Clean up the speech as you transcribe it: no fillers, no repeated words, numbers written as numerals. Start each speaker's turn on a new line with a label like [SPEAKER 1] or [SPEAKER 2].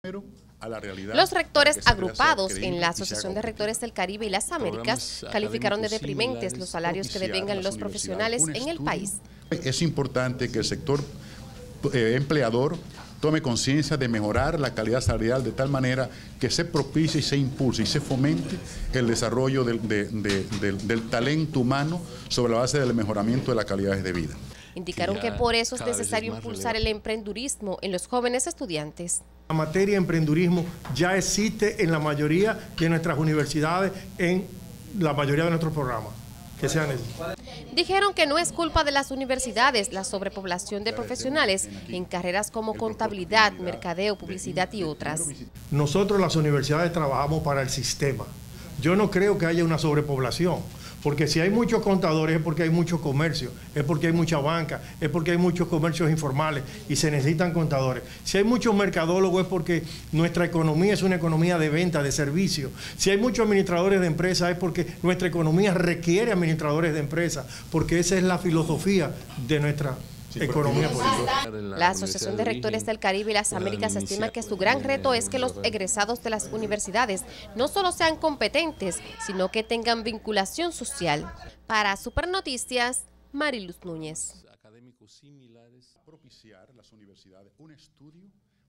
[SPEAKER 1] Los rectores agrupados en la Asociación de Rectores del Caribe y las Américas calificaron de deprimentes los salarios que devengan los profesionales en el país.
[SPEAKER 2] Es importante que el sector empleador tome conciencia de mejorar la calidad salarial de tal manera que se propicie y se impulse y se fomente el desarrollo del talento humano sobre la base del mejoramiento de las calidades de vida.
[SPEAKER 1] Indicaron que por eso es necesario impulsar el emprendurismo en los jóvenes estudiantes.
[SPEAKER 3] La materia de emprendurismo ya existe en la mayoría de nuestras universidades, en la mayoría de nuestros programas. Que sean esos.
[SPEAKER 1] Dijeron que no es culpa de las universidades la sobrepoblación de profesionales en carreras como contabilidad, mercadeo, publicidad y otras.
[SPEAKER 3] Nosotros las universidades trabajamos para el sistema. Yo no creo que haya una sobrepoblación, porque si hay muchos contadores es porque hay mucho comercio, es porque hay mucha banca, es porque hay muchos comercios informales y se necesitan contadores. Si hay muchos mercadólogos es porque nuestra economía es una economía de venta, de servicio. Si hay muchos administradores de empresas es porque nuestra economía requiere administradores de empresas, porque esa es la filosofía de nuestra economía política.
[SPEAKER 1] La Asociación de Rectores del Caribe y las Américas estima que su gran reto es que los egresados de las universidades no solo sean competentes, sino que tengan vinculación social. Para Supernoticias, Mariluz Núñez.
[SPEAKER 2] Académicos similares propiciar las universidades un estudio